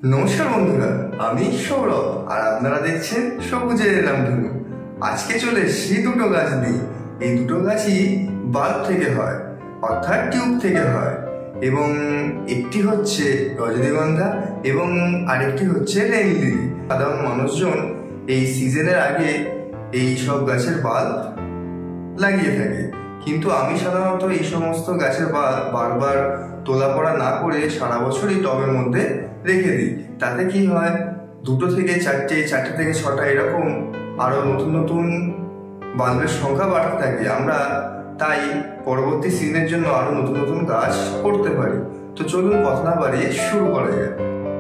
নমস্কার বন্ধুরা, আমি সৌরভ আর আপনারা দেখছেন সবুজের রামধনু। আজকে চলে এসেছি দুটো গাছ নিয়ে। এই দুটো গাছই বাল্ব থেকে হয়, অর্থাৎ টিউব থেকে হয়, এবং একটি হচ্ছে রজনীগন্ধা এবং আরেকটি হচ্ছে রেইন লিলি। সাধারণ মানুষজন এই সিজনের আগে এই সব গাছের বাল্ব লাগিয়ে থাকে, কিন্তু আমি সাধারণত এই সমস্ত গাছের বাল্ব বারবার তোলা পড়া না করে সারা বছরই টবের মধ্যে রেখে দিই। তাতে কি হয়, দুটো থেকে চারটে, চারটে থেকে ছটা, এরকম আরো নতুন নতুন বাল্বের সংখ্যা বাড়তে থাকে। আমরা তাই পরবর্তী সিজনের জন্য আরো নতুন নতুন গাছ করতে পারি। তো চলুন কথা না বাড়িয়ে শুরু করা যায়।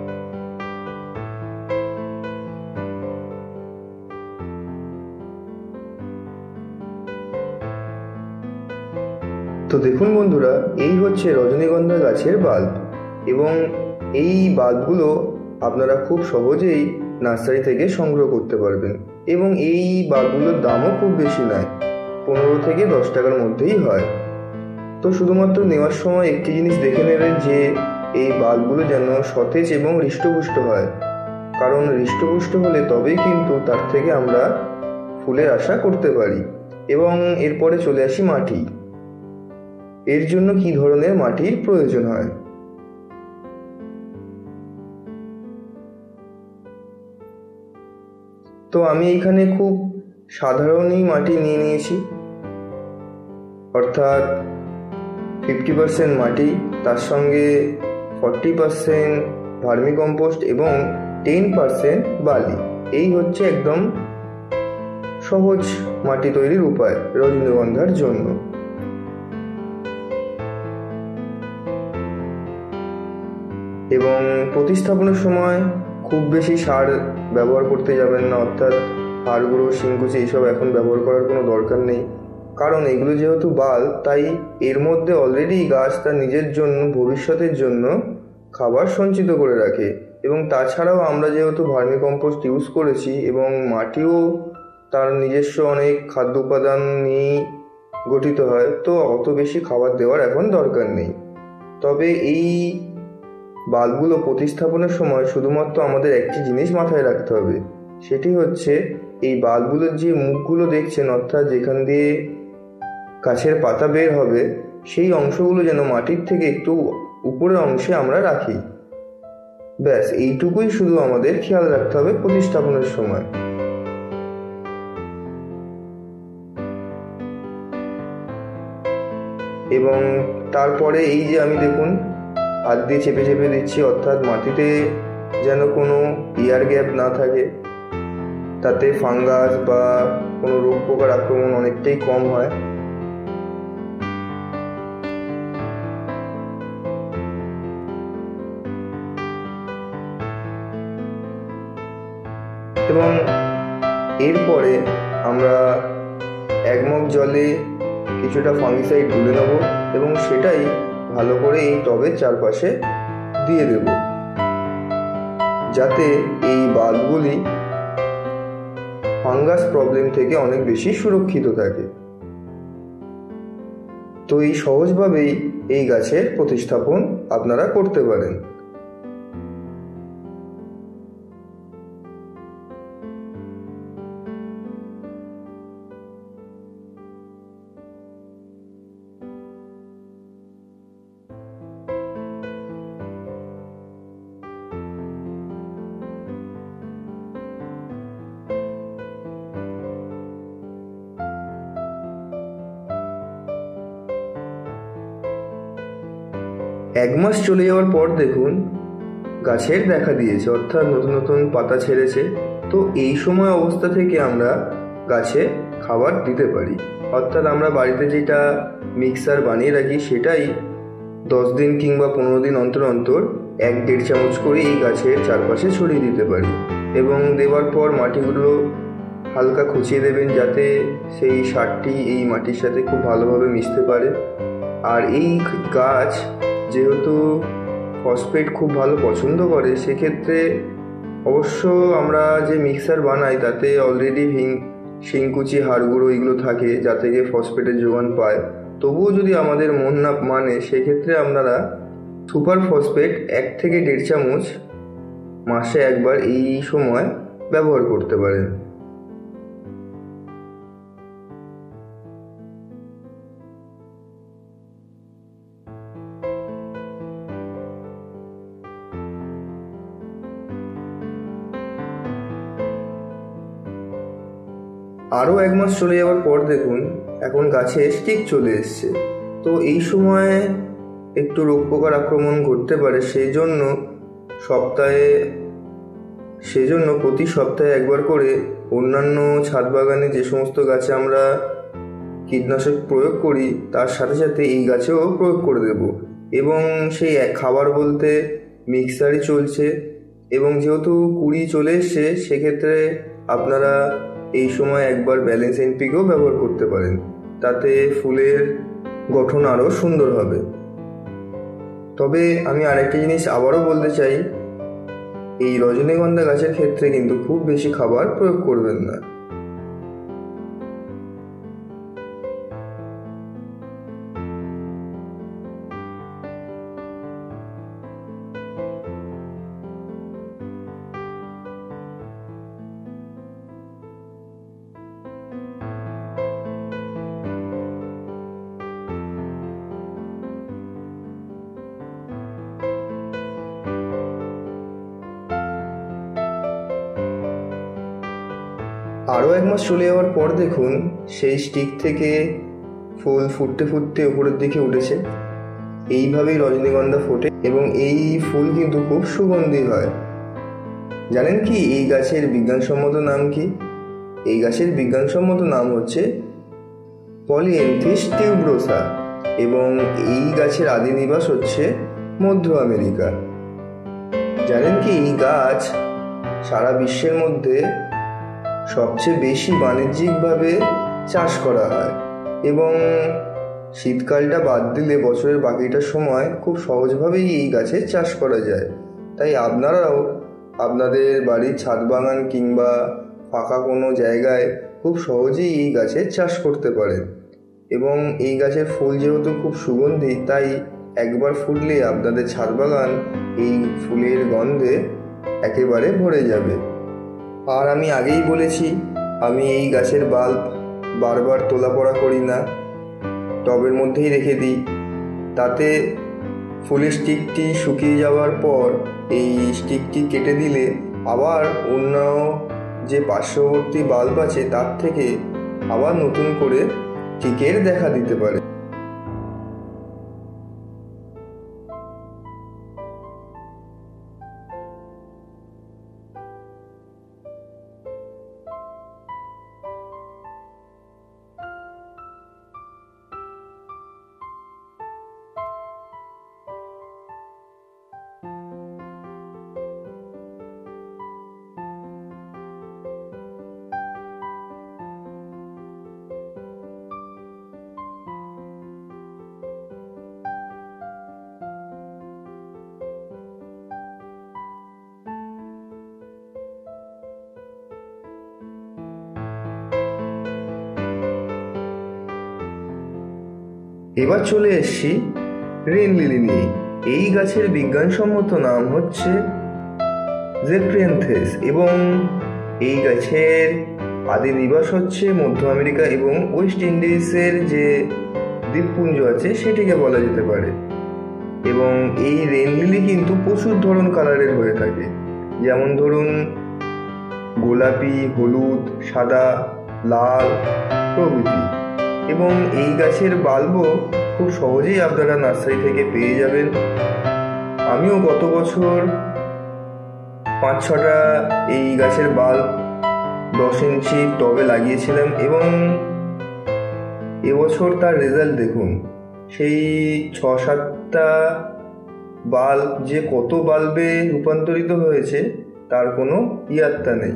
তো দেখুন বন্ধুরা, এই হচ্ছে রজনীগন্ধা গাছের বাল্ব, এবং এই বাল্বগুলো আপনারা খুব সহজেই নার্সারি থেকে সংগ্রহ করতে পারবেন, এবং এই বাল্বগুলোর দামও খুব বেশি নয়, 15 থেকে 10 টাকার মধ্যেই হয়। তো শুধুমাত্র নেওয়ার সময় একটি জিনিস দেখে নেবেন যে এই বাল্বগুলো যেন সতেজ এবং হৃষ্টপুষ্ট হয়, কারণ হৃষ্টপুষ্ট হলে তবেই কিন্তু তার থেকে আমরা ফুলের আশা করতে পারি। এবং এরপরে চলে আসি মাটি। এর জন্য কি ধরনের মাটির প্রয়োজন হয়। তো আমি এখানে খুব সাধারণই মাটি নিয়ে নিয়েছি, অর্থাৎ 50% মাটি, তার সঙ্গে 40% ভার্মিকম্পোস্ট এবং 10% বালি। এই হচ্ছে একদম সহজ মাটি তৈরির উপায় রজনীগন্ধার জন্য। এবং প্রতিস্থাপনের সময় খুব বেশি সার ব্যবহার করতে যাবেন না, অর্থাৎ হাড় গুঁড়ো, শিংকুচি এইসব এখন ব্যবহার করার কোনো দরকার নেই, কারণ এগুলো যেহেতু বাল্ব, তাই এর মধ্যে অলরেডি গাছ তার নিজের জন্য, ভবিষ্যতের জন্য খাবার সঞ্চিত করে রাখে। এবং তাছাড়াও আমরা যেহেতু ভার্মিকম্পোস্ট ইউজ করেছি এবং মাটিও তার নিজস্ব অনেক খাদ্য উপাদান নিয়েই গঠিত হয়, তো অত বেশি খাবার দেওয়ার এখন দরকার নেই। তবে এই বাল্বগুলো প্রতিস্থাপনের সময় শুধুমাত্র আমাদের একটি জিনিস মাথায় রাখতে হবে, সেটি হচ্ছে এই বাল্বগুলোর যে মুখগুলো দেখছেন, অর্থাৎ যেখান দিয়ে গাছের পাতা বের হবে, সেই অংশগুলো যেন মাটির থেকে একটু উপরের অংশে আমরা রাখি। ব্যাস এইটুকুই শুধু আমাদের খেয়াল রাখতে হবে প্রতিস্থাপনের সময়। এবং তারপরে এই যে আমি দেখুন হাত দিয়ে চেপে চেপে দিচ্ছি, অর্থাৎ মাটিতে যেন কোনো এয়ার গ্যাপ না থাকে, তাতে ফাঙ্গাস বা কোনো রোগ পোকার আক্রমণ অনেকটাই কম হয়। এবং এরপরে আমরা 1 মগ জলে কিছুটা ফাঙ্গিসাইড গুলে নেব এবং সেটাই ভালো করে এই টবের চারপাশে দিয়ে দেব, যাতে এই বাল্বগুলি ফাঙ্গাস প্রবলেম থেকে অনেক বেশি সুরক্ষিত থাকে। তো এই সহজভাবেই এই গাছের প্রতিস্থাপন আপনারা করতে পারেন। এক মাস চলে যাওয়ার পর দেখুন গাছের দেখা দিয়েছে, অর্থাৎ নতুন নতুন পাতা ছেড়েছে। তো এই সময় অবস্থা থেকে আমরা গাছে খাবার দিতে পারি, অর্থাৎ আমরা বাড়িতে যেটা মিক্সার বানিয়ে রাখি সেটাই 10 দিন কিংবা 15 দিন অন্তর অন্তর 1-1.5 চামচ করে এই গাছের চারপাশে ছড়িয়ে দিতে পারি। এবং দেওয়ার পর মাটিগুলো হালকা খুঁচিয়ে দেবেন, যাতে সেই সারটি এই মাটির সাথে খুব ভালোভাবে মিশতে পারে। আর এই গাছ যেহেতু ফসফেট খুব ভালো পছন্দ করে, সেক্ষেত্রে অবশ্য আমরা যে মিক্সার বানাই তাতে অলরেডি শিংকুচি, হাড় গুঁড়ো এগুলো থাকে, যা থেকে ফসফেটের যোগান পায়। তবুও যদি আমাদের মন না মানে, সেক্ষেত্রে আপনারা সুপার ফসফেট 1 থেকে 1.5 চামচ মাসে একবার এই সময় ব্যবহার করতে পারেন। আরও 1 মাস চলে যাওয়ার পর দেখুন এখন গাছে স্টিক চলে এসছে। তো এই সময় একটু রোগ পোকার আক্রমণ ঘটতে পারে, সেই জন্য প্রতি সপ্তাহে একবার করে অন্যান্য ছাদ বাগানে যে সমস্ত গাছে আমরা কীটনাশক প্রয়োগ করি তার সাথে সাথে এই গাছেও প্রয়োগ করে দেব। এবং সেই খাবার বলতে মিক্সারই চলছে, এবং যেহেতু কুড়ি চলে এসছে সেক্ষেত্রে আপনারা এই সময় একবার ব্যালেন্স এনপিকেও ব্যবহার করতে পারেন, তাতে ফুলের গঠন আরও সুন্দর হবে। তবে আমি আরেকটা জিনিস আবারও বলতে চাই, এই রজনীগন্ধা গাছের ক্ষেত্রে কিন্তু খুব বেশি খাবার প্রয়োগ করবেন না। আরও 1 মাস চলে যাওয়ার পর দেখুন সেই স্টিক থেকে ফুল ফুটতে ফুটতে উপরের দিকে উঠেছে। এইভাবেই রজনীগন্ধা ফোটে এবং এই ফুল কিন্তু খুব সুগন্ধি হয়। জানেন কি এই গাছের বিজ্ঞানসম্মত নাম কি? এই গাছের বিজ্ঞানসম্মত নাম হচ্ছে পলিএন্থিস টিউব্রোসা, এবং এই গাছের আদি নিবাস হচ্ছে মধ্য আমেরিকা। জানেন কি এই গাছ সারা বিশ্বের মধ্যে সবচেয়ে বেশি বাণিজ্যিকভাবে চাষ করা হয়, এবং শীতকালটা বাদ দিলে বছরের বাকিটা সময় খুব সহজভাবেই এই গাছের চাষ করা যায়। তাই আপনারাও আপনাদের বাড়ির ছাদ বাগান কিংবা ফাঁকা কোনো জায়গায় খুব সহজেই এই গাছের চাষ করতে পারেন। এবং এই গাছের ফুল যেহেতু খুব সুগন্ধি, তাই একবার ফুটলে আপনাদের ছাদ বাগান এই ফুলের গন্ধে একেবারে ভরে যাবে। আর আমি আগেই বলেছি, আমি এই গাছের বাল্ব বারবার তোলা পড়া করি না, টবের মধ্যেই রেখে দিই। তাতে ফুলের স্টিকটি শুকিয়ে যাওয়ার পর এই স্টিকটি কেটে দিলে আবার অন্য যে পার্শ্ববর্তী বাল্ব আছে তার থেকে আবার নতুন করে স্টিকের দেখা দিতে পারে। এবার চলে এসছি রেন লিলি নিয়ে। এই গাছের বিজ্ঞানসম্মত নাম হচ্ছে জেপ্রিয়ান্থেস, এবং এই গাছের আদি নিবাস হচ্ছে মধ্য আমেরিকা এবং ওয়েস্ট ইন্ডিজের যে দ্বীপপুঞ্জ আছে সেটিকে বলা যেতে পারে। এবং এই রেন লিলি কিন্তু প্রচুর ধরন কালারের হয়ে থাকে, যেমন ধরুন গোলাপি, হলুদ, সাদা, লাল প্রভৃতি। এবং এই গাছের বাল্বও খুব সহজেই আপনারা নার্সারি থেকে পেয়ে যাবেন। আমিও গত বছর 5-6টা এই গাছের বাল্ব 10 ইঞ্চি টবে লাগিয়েছিলাম, এবং এবছর তার রেজাল্ট দেখুন। সেই 6-7টা বাল্ব যে কত বাল্বে রূপান্তরিত হয়েছে তার কোনো ইয়াত্তা নেই।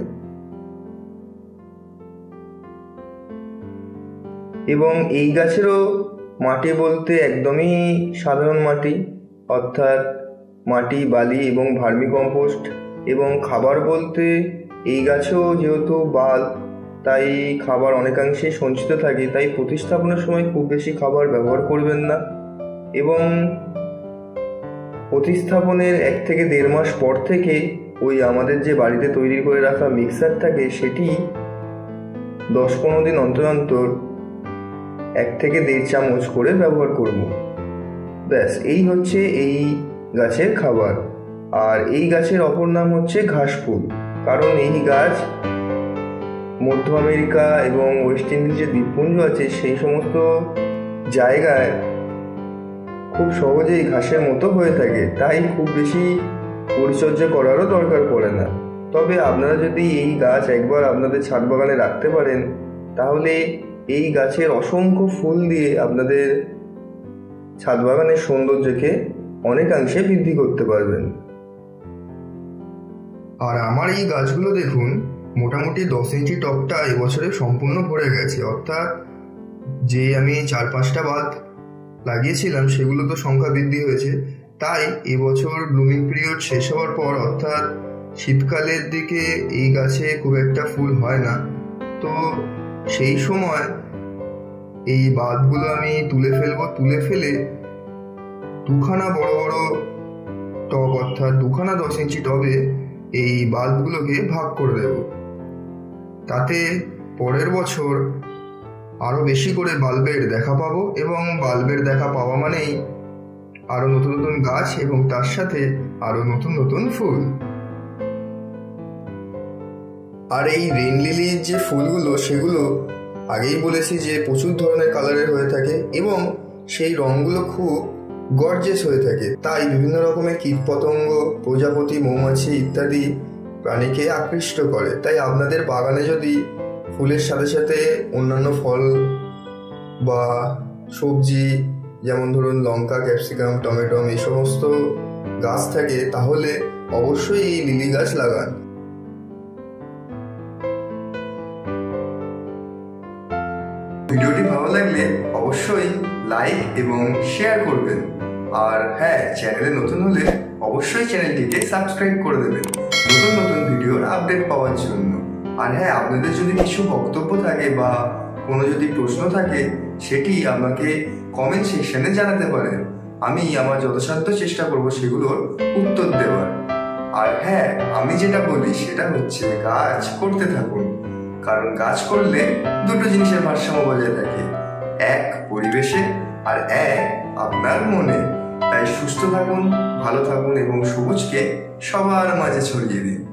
এবং এই গাছেরও মাটি বলতে একদমই সাধারণ মাটি, অর্থাৎ মাটি, বালি এবং ভার্মি কম্পোস্ট। এবং খাবার বলতে এই গাছেও যেহেতু বাল্ব, তাই খাবার অনেকাংশে সঞ্চিত থাকে, তাই প্রতিস্থাপনের সময় খুব বেশি খাবার ব্যবহার করবেন না। এবং প্রতিস্থাপনের 1 থেকে 1.5 মাস পর থেকে ওই আমাদের যে বাড়িতে তৈরি করে রাখা মিক্সার থাকে সেটি 10-15 দিন অন্তর অন্তর 1 থেকে 1.5 চামচ করে ব্যবহার করব। ব্যাস, এই হচ্ছে এই গাছের খাবার। আর এই গাছের অপর নাম হচ্ছে ঘাসফুল, কারণ এই গাছ মধ্য আমেরিকা এবং ওয়েস্ট ইন্ডিজের দ্বীপপুঞ্জ আছে সেই সমস্ত জায়গায় খুব সহজেই ঘাসের মতো হয়ে থাকে, তাই খুব বেশি পরিচর্যা করারও দরকার পড়ে না। তবে আপনারা যদি এই গাছ একবার আপনাদের ছাদ বাগানে রাখতে পারেন তাহলে এই গাছের অসংখ্য ফুল দিয়ে আপনাদের ছাদ বাগানের সৌন্দর্যকে অনেকাংশে বৃদ্ধি করতে পারবেন। আর আমার এই গাছগুলো দেখুন, মোটামুটি 10 ইঞ্চি টবটা এবছরে সম্পূর্ণ ভরে গেছে, অর্থাৎ যে আমি 4-5টা বাদ লাগিয়েছিলাম সেগুলো তো সংখ্যা বৃদ্ধি হয়েছে। তাই এবছর ব্লুমিং পিরিয়ড শেষ হওয়ার পর অর্থাৎ শীতকালের দিকে এই গাছে খুব একটা ফুল হয় না, তো সেই সময় এই বাঁধগুলো আমি তুলে ফেলবো। তুলে ফেলে 2খানা বড় বড় টব অর্থাৎ 2খানা 10 ইঞ্চি টবে এই বাল্বগুলোকে ভাগ করে দেব। তাতে পরের বছর আরো বেশি করে বাল্বের দেখা পাবো, এবং বাল্বের দেখা পাওয়া মানেই আরো নতুন নতুন গাছ এবং তার সাথে আরো নতুন নতুন ফুল। আর এই রেন লিলির যে ফুলগুলো সেগুলো আগেই বলেছি যে প্রচুর ধরনের কালারের হয়ে থাকে এবং সেই রঙগুলো খুব গর্জিয়াস হয়ে থাকে, তাই বিভিন্ন রকমের কীটপতঙ্গ, প্রজাপতি, মৌমাছি ইত্যাদি প্রাণীকে আকৃষ্ট করে। তাই আপনাদের বাগানে যদি ফুলের সাথে সাথে অন্যান্য ফল বা সবজি যেমন ধরুন লঙ্কা, ক্যাপসিকাম, টমেটো এই সমস্ত গাছ থাকে তাহলে অবশ্যই এই লিলি গাছ লাগান। ভিডিওটি ভালো লাগলে অবশ্যই লাইক এবং শেয়ার করবেন। আর হ্যাঁ, চ্যানেলে নতুন হলে অবশ্যই চ্যানেলটিকে সাবস্ক্রাইব করে দেবেন নতুন নতুন ভিডিওর আপডেট পাওয়ার জন্য। আর হ্যাঁ, আপনাদের যদি কিছু বক্তব্য থাকে বা কোনো যদি প্রশ্ন থাকে সেটি আমাকে কমেন্ট সেকশনে জানাতে পারেন। আমি আমার যথাসাধ্য চেষ্টা করব সেগুলোর উত্তর দেওয়ার। আর হ্যাঁ, আমি যেটা বলি সেটা হচ্ছে গাছ করতে থাকুন, কারণ গাছ করলে দুটো জিনিসের ভারসাম্য বজায় থাকে, এক পরিবেশে আর এক আপনার মনে। তাই সুস্থ থাকুন, ভালো থাকুন এবং সবুজকে সবার মাঝে ছড়িয়ে দিন।